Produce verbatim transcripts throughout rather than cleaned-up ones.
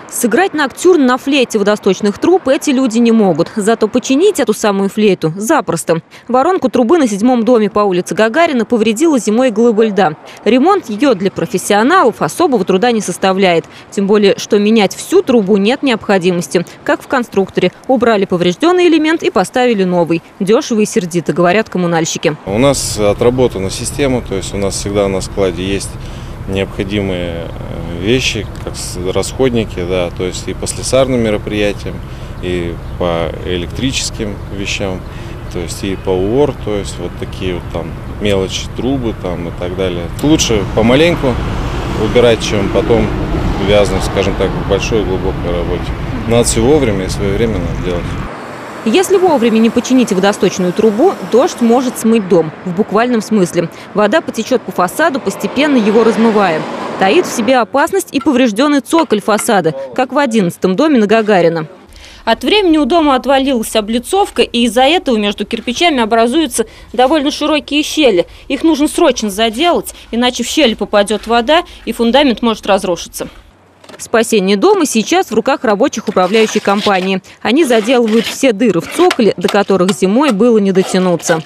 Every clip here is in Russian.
Сыграть ноктюрн на флейте водосточных труб эти люди не могут. Зато починить эту самую флейту запросто. Воронку трубы на седьмом доме по улице Гагарина повредила зимой глыба льда. Ремонт ее для профессионалов особого труда не составляет. Тем более, что менять всю трубу нет необходимости. Как в конструкторе. Убрали поврежденный элемент и поставили новый. Дешево и сердито, говорят коммунальщики. У нас отработана система, то есть у нас всегда на складе есть необходимые вещи, как расходники, да, то есть и по слесарным мероприятиям, и по электрическим вещам, то есть и по УОР, то есть вот такие вот там мелочи, трубы там и так далее. Лучше помаленьку убирать, чем потом вязнуть, скажем так, в большой глубокой работе. Надо все вовремя и своевременно делать. Если вовремя не починить водосточную трубу, дождь может смыть дом. В буквальном смысле. Вода потечет по фасаду, постепенно его размывая. Таит в себе опасность и поврежденный цоколь фасада, как в одиннадцатом доме на Гагарина. От времени у дома отвалилась облицовка, и из-за этого между кирпичами образуются довольно широкие щели. Их нужно срочно заделать, иначе в щели попадет вода, и фундамент может разрушиться. Спасение дома сейчас в руках рабочих управляющей компании. Они заделывают все дыры в цоколе, до которых зимой было не дотянуться.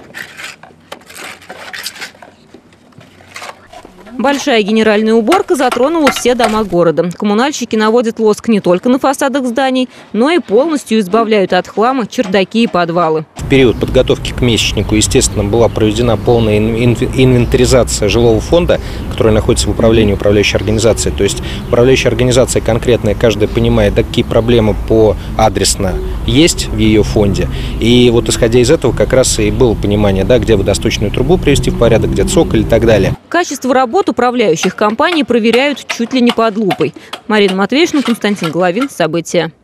Большая генеральная уборка затронула все дома города. Коммунальщики наводят лоск не только на фасадах зданий, но и полностью избавляют от хлама чердаки и подвалы. В период подготовки к месячнику, естественно, была проведена полная инвентаризация жилого фонда, который находится в управлении управляющей организации. То есть управляющая организация конкретная, каждая понимает, да, какие проблемы по адресно есть в ее фонде. И вот исходя из этого как раз и было понимание, да, где водосточную трубу привести в порядок, где цоколь и так далее. Качество работы управляющих компаний проверяют чуть ли не под лупой. Марина Матвеевна, Константин Головин. События.